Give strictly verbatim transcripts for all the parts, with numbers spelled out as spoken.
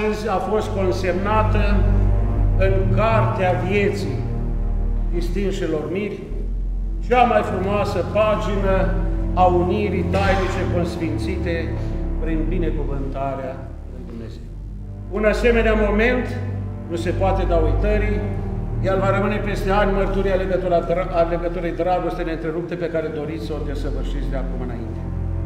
astăzi a fost consemnată în Cartea Vieții distinșilor miri, cea mai frumoasă pagină a unirii tainice consfințite prin binecuvântarea lui Dumnezeu. Un asemenea moment nu se poate da uitării, el va rămâne peste ani mărturia a legăturii dragostei neîntrerupte pe care doriți să o desăvârșiți de acum înainte.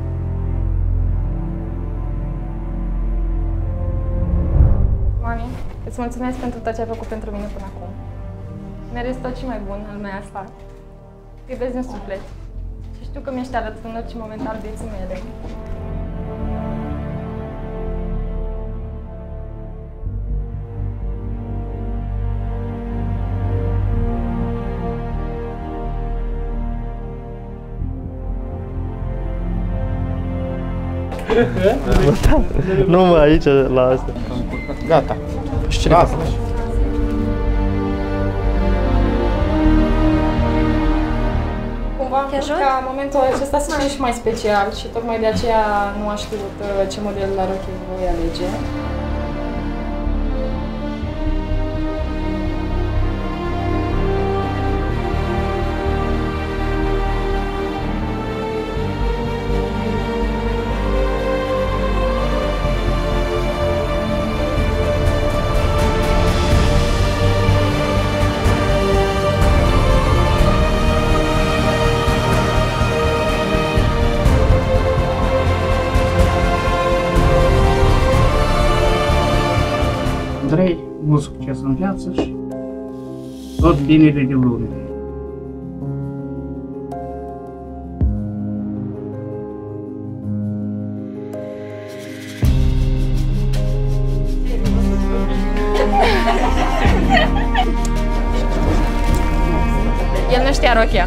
Mami, îți mulțumesc pentru tot ce ai făcut pentru mine până acum. Merezi tot ce mai bun al meu asta. Te iubesc din suflet și știu că mi-ești alături în orice moment al vieții mele. Nu mă, aici, la asta. Gata. Și cine Lasă. Cumva am vrut ca momentul acesta să fie și mai special și tocmai de aceea nu am știut ce model la rochie voi alege. Andrei, mult succes în viață și tot binele de lume. El nu știa rochia.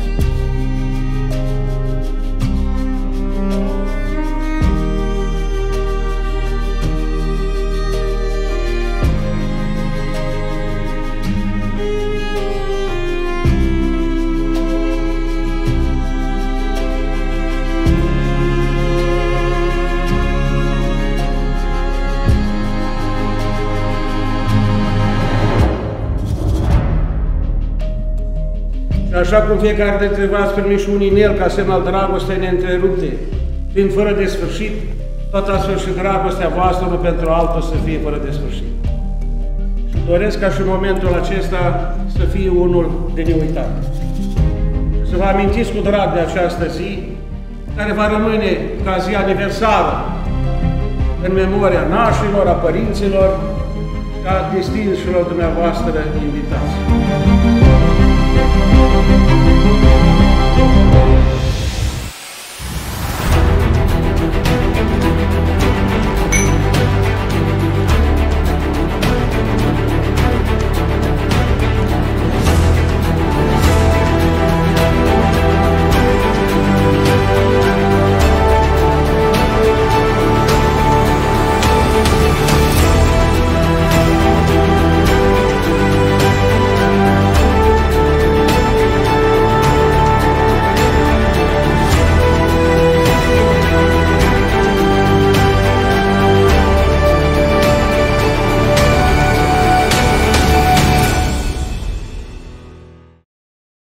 Așa cum fiecare dintre voi ați primit și un inel ca semn al dragostei neîntrerupte, fiind fără de sfârșit, tot astfel și dragostea voastră unul pentru altul să fie fără de sfârșit. Și doresc ca și momentul acesta să fie unul de neuitat. Și să vă amintiți cu drag de această zi, care va rămâne ca zi aniversară în memoria nașilor, a părinților, ca distinșilor dumneavoastră invitați. Thank you.